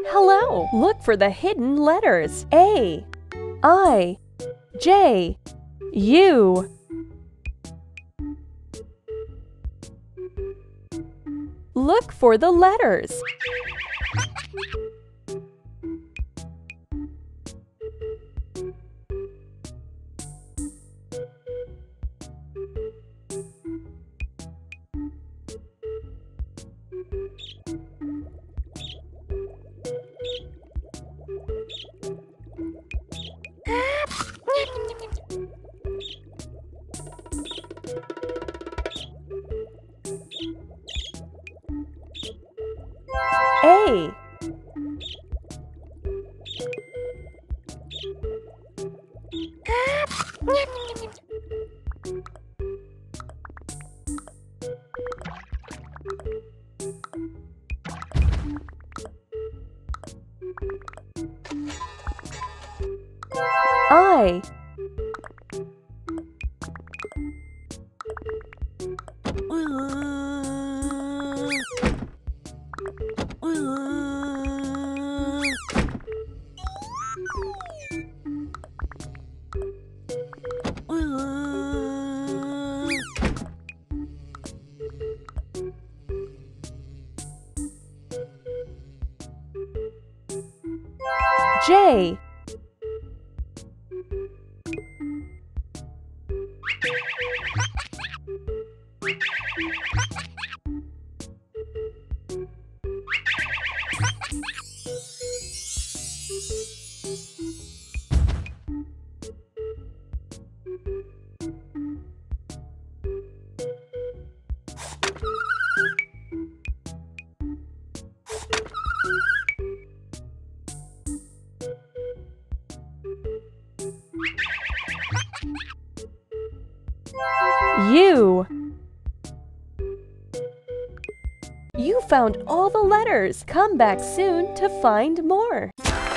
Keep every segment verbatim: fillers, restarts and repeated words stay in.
Hello! Look for the hidden letters A, I, J, U. Look for the letters. A, I, J, U. You found all the letters. Come back soon to find more.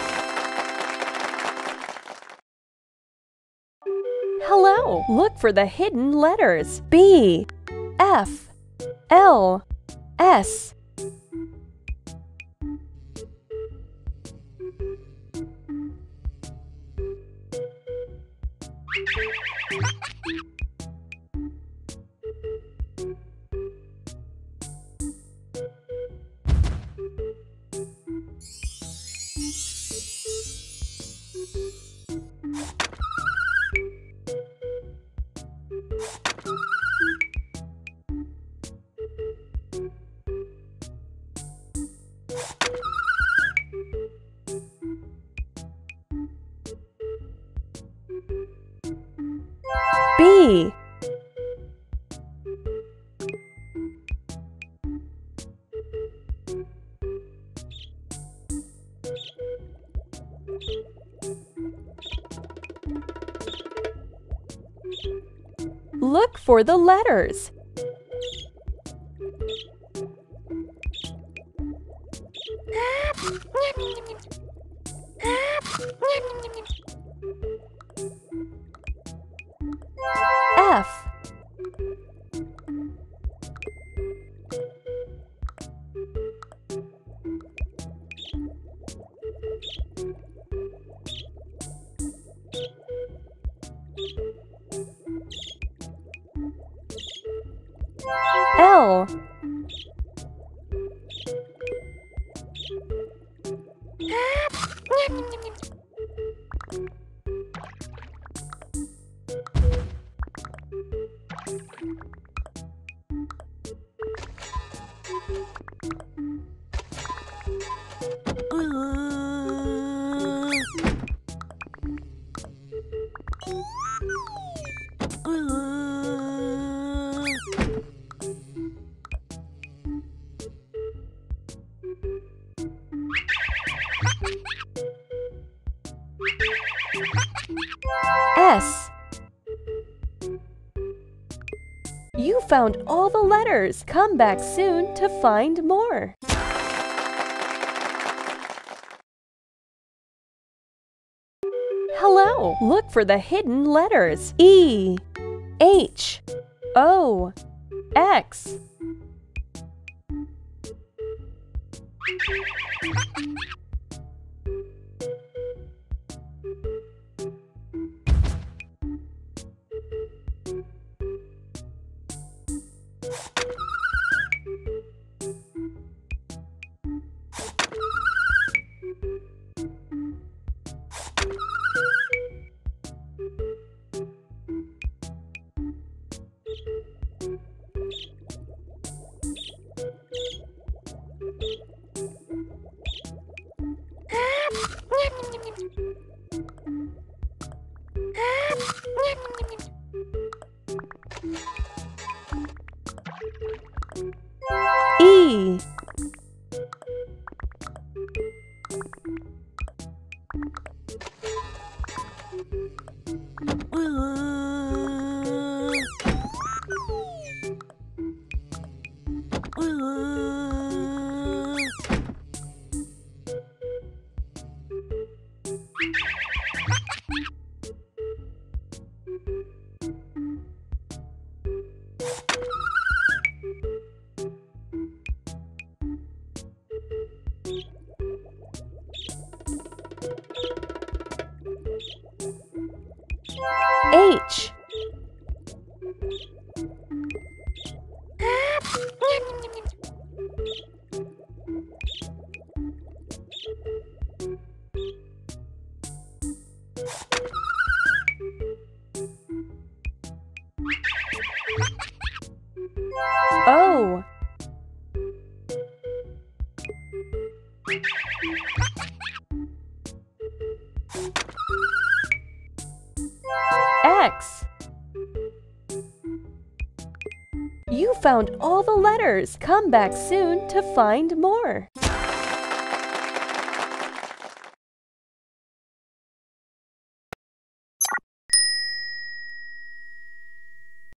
Hello! Look for the hidden letters B, F, L, S. B, look for the letters. F, L, S. You found all the letters. Come back soon to find more. Hello! Look for the hidden letters E, H, O, X. found all the letters. Come back soon to find more.